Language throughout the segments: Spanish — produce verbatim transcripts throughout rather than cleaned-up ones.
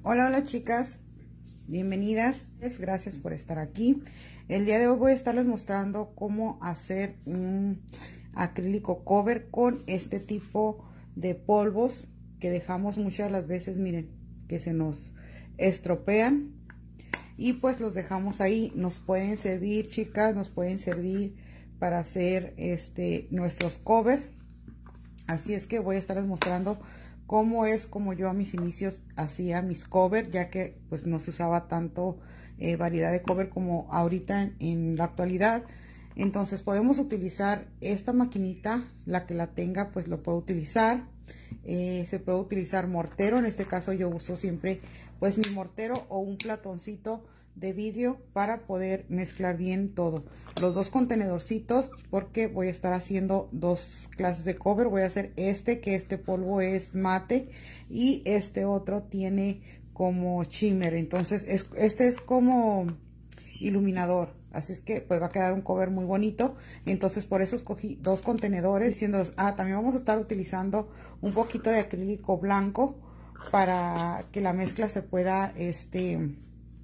Hola, hola chicas, bienvenidas, gracias por estar aquí. El día de hoy voy a estarles mostrando cómo hacer un acrílico cover con este tipo de polvos que dejamos muchas de las veces, miren, que se nos estropean y pues los dejamos ahí. Nos pueden servir, chicas, nos pueden servir para hacer este nuestros cover. Así es que voy a estarles mostrando cómo es como yo a mis inicios hacía mis cover, ya que pues no se usaba tanto eh, variedad de cover como ahorita en, en la actualidad. Entonces podemos utilizar esta maquinita, la que la tenga pues lo puedo utilizar. Eh, se puede utilizar mortero, en este caso yo uso siempre pues mi mortero o un platoncito de vidrio para poder mezclar bien todo. Los dos contenedorcitos, porque voy a estar haciendo dos clases de cover. Voy a hacer este, que este polvo es mate, y este otro tiene como shimmer. Entonces es, este es como iluminador, así es que pues va a quedar un cover muy bonito. Entonces por eso escogí dos contenedores, diciendo, ah, también vamos a estar utilizando un poquito de acrílico blanco para que la mezcla se pueda este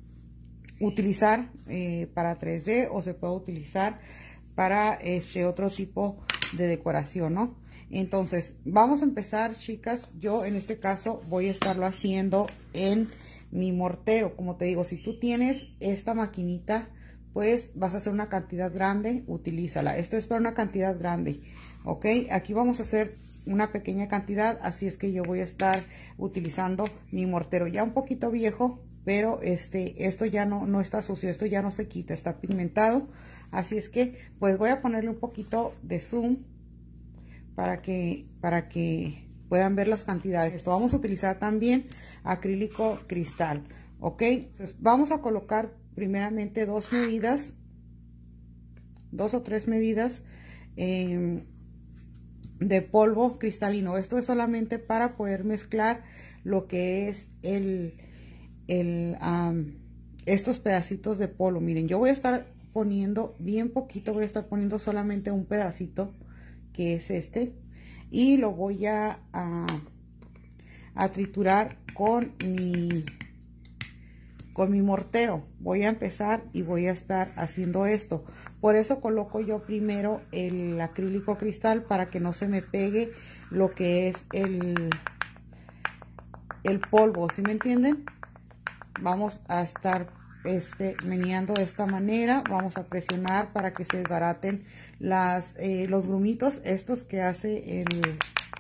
utilizar eh, para tres D, o se puede utilizar para este otro tipo de decoración, ¿no? Entonces vamos a empezar, chicas. Yo en este caso voy a estarlo haciendo en mi mortero. Como te digo, si tú tienes esta maquinita, pues vas a hacer una cantidad grande, utilízala. Esto es para una cantidad grande, ok. Aquí vamos a hacer una pequeña cantidad, así es que yo voy a estar utilizando mi mortero ya un poquito viejo, pero este esto ya no no está sucio, esto ya no se quita, está pigmentado. Así es que pues voy a ponerle un poquito de zoom para que para que puedan ver las cantidades. Esto vamos a utilizar también acrílico cristal, ok. Entonces vamos a colocar primeramente dos medidas, dos o tres medidas eh, de polvo cristalino. Esto es solamente para poder mezclar lo que es el El, um, estos pedacitos de polvo. Miren, yo voy a estar poniendo bien poquito, voy a estar poniendo solamente un pedacito, que es este, y lo voy a, a, a triturar con mi con mi mortero. Voy a empezar y voy a estar haciendo esto. Por eso coloco yo primero el acrílico cristal, para que no se me pegue lo que es el el polvo, ¿sí me entienden? Vamos a estar este meneando de esta manera, vamos a presionar para que se desbaraten las eh, los grumitos estos que hace el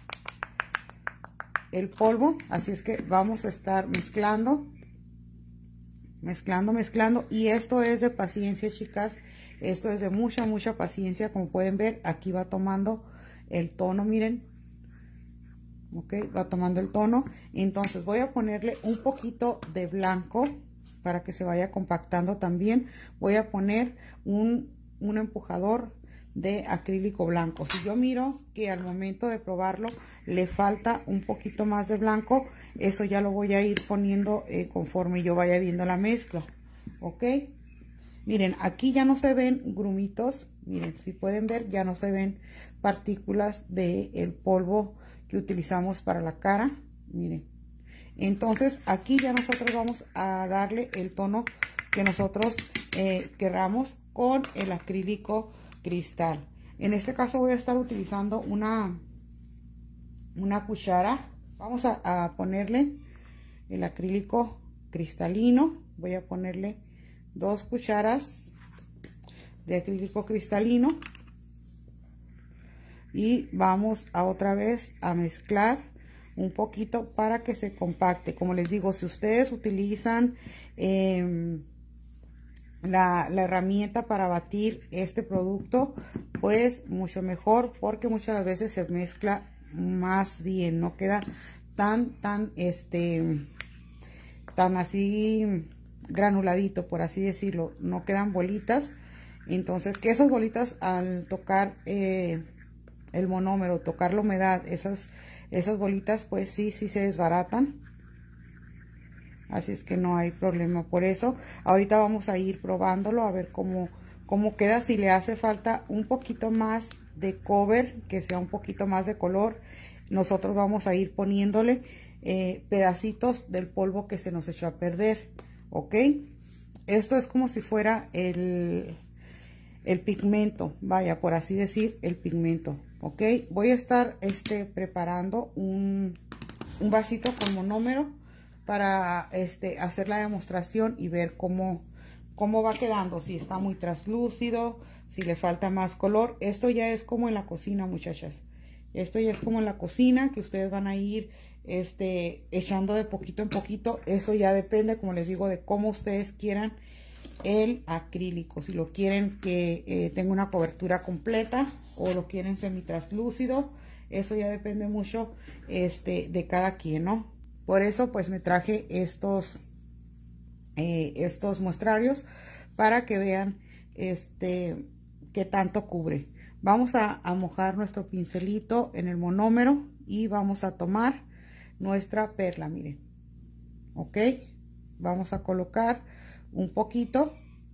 el polvo. Así es que vamos a estar mezclando mezclando mezclando y esto es de paciencia, chicas, esto es de mucha mucha paciencia. Como pueden ver, aquí va tomando el tono, miren, ok, va tomando el tono. Entonces voy a ponerle un poquito de blanco para que se vaya compactando. También voy a poner un, un empujador de acrílico blanco. Si yo miro que al momento de probarlo le falta un poquito más de blanco, eso ya lo voy a ir poniendo eh, conforme yo vaya viendo la mezcla, ok. Miren, aquí ya no se ven grumitos, miren, si pueden ver, ya no se ven partículas de el polvo que utilizamos para la cara, miren. Entonces aquí ya nosotros vamos a darle el tono que nosotros eh, queramos con el acrílico cristal. En este caso voy a estar utilizando una una cuchara. Vamos a, a ponerle el acrílico cristalino. Voy a ponerle dos cucharas de acrílico cristalino y vamos a otra vez a mezclar un poquito para que se compacte. Como les digo, si ustedes utilizan eh, la, la herramienta para batir este producto, pues mucho mejor, porque muchas las veces se mezcla más bien, no queda tan tan este tan así granuladito, por así decirlo, no quedan bolitas. Entonces que esas bolitas, al tocar eh, el monómero, tocar la humedad, esas esas bolitas pues sí sí se desbaratan. Así es que no hay problema por eso. Ahorita vamos a ir probándolo a ver cómo cómo queda. Si le hace falta un poquito más de cover, que sea un poquito más de color, nosotros vamos a ir poniéndole eh, pedacitos del polvo que se nos echó a perder, ¿ok? Esto es como si fuera el, el pigmento, vaya, por así decir, el pigmento, ¿ok? Voy a estar este, preparando un, un vasito con monómero para este, hacer la demostración y ver cómo, cómo va quedando, si está muy translúcido, si le falta más color. Esto ya es como en la cocina, muchachas. Esto ya es como en la cocina, que ustedes van a ir este, echando de poquito en poquito. Eso ya depende, como les digo, de cómo ustedes quieran el acrílico. Si lo quieren que eh, tenga una cobertura completa o lo quieren semi-translúcido. Eso ya depende mucho este, de cada quien, ¿no? Por eso pues me traje estos, eh, estos muestrarios para que vean este, qué tanto cubre. Vamos a, a mojar nuestro pincelito en el monómero y vamos a tomar nuestra perla, miren. Ok, vamos a colocar un poquito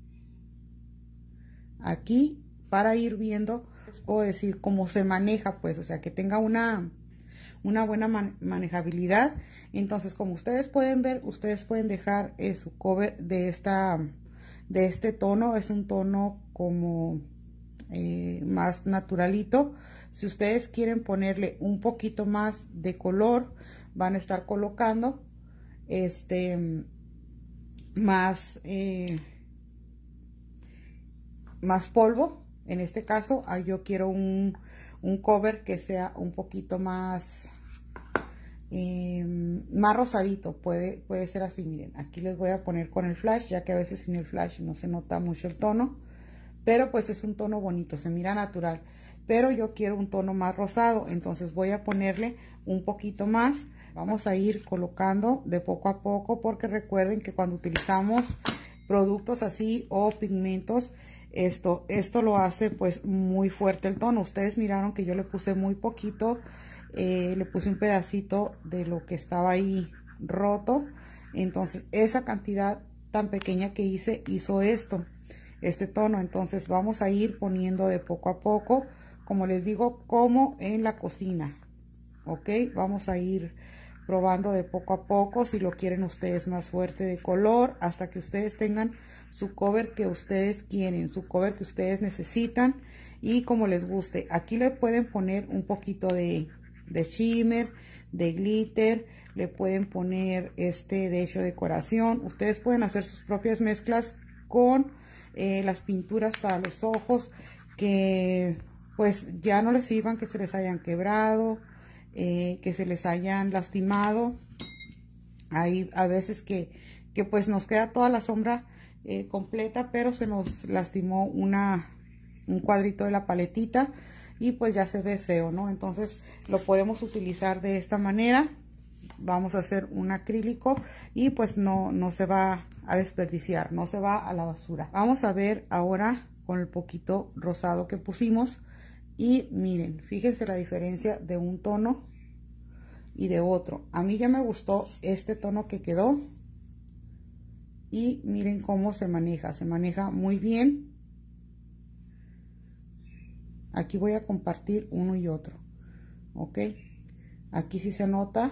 aquí para ir viendo, les puedo decir cómo se maneja, pues, o sea, que tenga una, una buena man manejabilidad. Entonces, como ustedes pueden ver, ustedes pueden dejar eh, su cover de esta, de este tono. Es un tono como eh, más naturalito. Si ustedes quieren ponerle un poquito más de color, van a estar colocando este más eh, más polvo. En este caso ah, yo quiero un, un cover que sea un poquito más eh, más rosadito. Puede, puede ser así, miren. Aquí les voy a poner con el flash, ya que a veces sin el flash no se nota mucho el tono, pero pues es un tono bonito, se mira natural. Pero yo quiero un tono más rosado, entonces voy a ponerle un poquito más. Vamos a ir colocando de poco a poco, porque recuerden que cuando utilizamos productos así o pigmentos, esto, esto lo hace pues muy fuerte el tono. Ustedes miraron que yo le puse muy poquito, eh, le puse un pedacito de lo que estaba ahí roto. Entonces esa cantidad tan pequeña que hice, hizo esto, este tono. Entonces vamos a ir poniendo de poco a poco, como les digo, como en la cocina, ok. Vamos a ir probando de poco a poco, si lo quieren ustedes más fuerte de color, hasta que ustedes tengan su cover que ustedes quieren, su cover que ustedes necesitan y como les guste. Aquí le pueden poner un poquito de, de shimmer, de glitter, le pueden poner este de hecho decoración. Ustedes pueden hacer sus propias mezclas con eh, las pinturas para los ojos que pues ya no les sirvan, que se les hayan quebrado, Eh, que se les hayan lastimado. Hay a veces que, que pues nos queda toda la sombra eh, completa, pero se nos lastimó una, un cuadrito de la paletita y pues ya se ve feo, ¿no? Entonces lo podemos utilizar de esta manera. Vamos a hacer un acrílico y pues no, no se va a desperdiciar, no se va a la basura. Vamos a ver ahora con el poquito rosado que pusimos. Y miren, fíjense la diferencia de un tono y de otro. A mí ya me gustó este tono que quedó. Y miren cómo se maneja. Se maneja muy bien. Aquí voy a compartir uno y otro. Ok. Aquí sí se nota.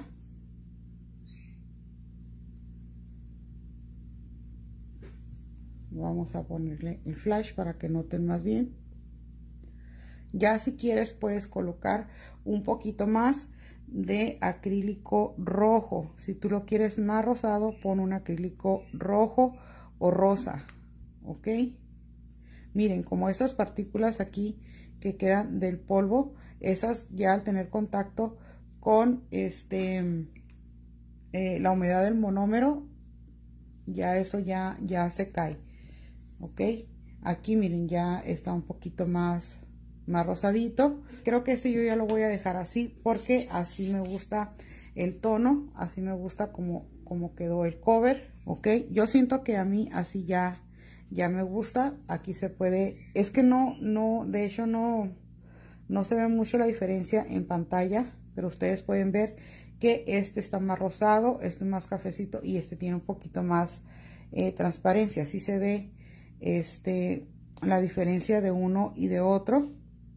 Vamos a ponerle el flash para que noten más bien. Ya si quieres puedes colocar un poquito más de acrílico rojo. Si tú lo quieres más rosado, pon un acrílico rojo o rosa. Ok. Miren, como estas partículas aquí que quedan del polvo, esas ya al tener contacto con este eh, la humedad del monómero, ya eso ya, ya se cae. Ok. Aquí miren, ya está un poquito más más rosadito. Creo que este yo ya lo voy a dejar así porque así me gusta el tono, así me gusta como, como quedó el cover, ok. Yo siento que a mí así ya ya me gusta. Aquí se puede, es que no no de hecho no no se ve mucho la diferencia en pantalla, pero ustedes pueden ver que este está más rosado, este más cafecito y este tiene un poquito más eh, transparencia. Así se ve este la diferencia de uno y de otro.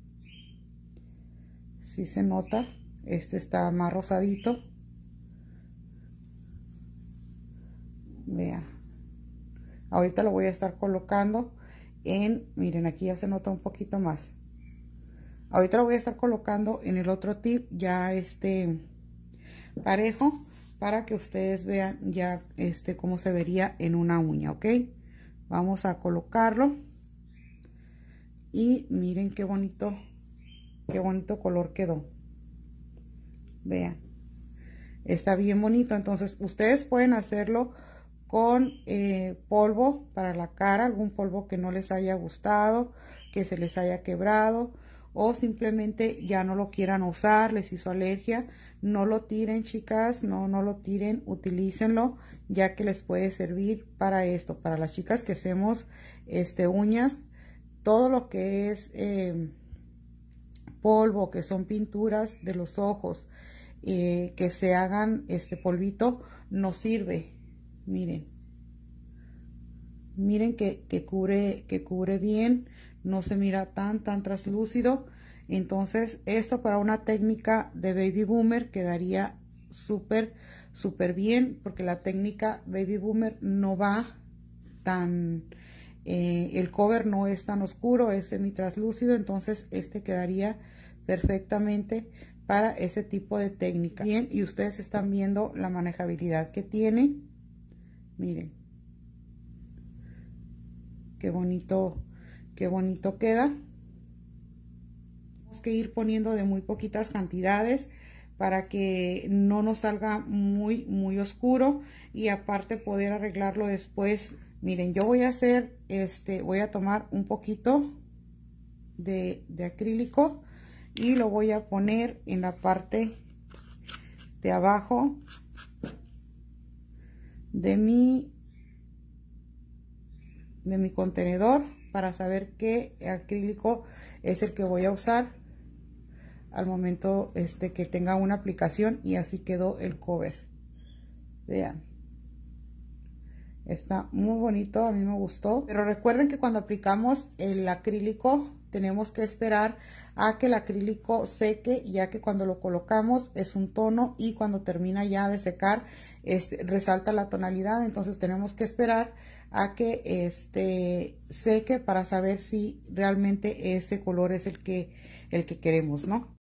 Sí se nota, este está más rosadito, Vean. Ahorita lo voy a estar colocando en, miren, aquí ya se nota un poquito más. Ahorita lo voy a estar colocando en el otro tip ya este parejo, para que ustedes vean ya este cómo se vería en una uña, ¿ok? Vamos a colocarlo y miren qué bonito, qué bonito color quedó. Vean, está bien bonito. Entonces ustedes pueden hacerlo con eh, polvo para la cara, algún polvo que no les haya gustado, que se les haya quebrado, o simplemente ya no lo quieran usar, les hizo alergia. No lo tiren, chicas, no, no lo tiren, utilícenlo, ya que les puede servir para esto, para las chicas que hacemos este, uñas, todo lo que es eh, polvo, que son pinturas de los ojos, eh, que se hagan este polvito, no sirve. Miren, miren que, que cubre, que cubre bien, no se mira tan, tan translúcido. Entonces esto para una técnica de baby boomer quedaría súper, súper bien, porque la técnica baby boomer no va tan, eh, el cover no es tan oscuro, es semi translúcido, entonces este quedaría perfectamente para ese tipo de técnica. Bien, y ustedes están viendo la manejabilidad que tiene. Miren, qué bonito, qué bonito queda. Tenemos que ir poniendo de muy poquitas cantidades para que no nos salga muy, muy oscuro, y aparte poder arreglarlo después. Miren, yo voy a hacer, este, voy a tomar un poquito de, de acrílico y lo voy a poner en la parte de abajo de mi de mi contenedor, para saber qué acrílico es el que voy a usar al momento este que tenga una aplicación. Y así quedó el cover. Vean, está muy bonito, a mí me gustó. Pero recuerden que cuando aplicamos el acrílico tenemos que esperar a que el acrílico seque, ya que cuando lo colocamos es un tono y cuando termina ya de secar este, resalta la tonalidad. Entonces tenemos que esperar a que este seque para saber si realmente ese color es el que el que queremos, ¿no?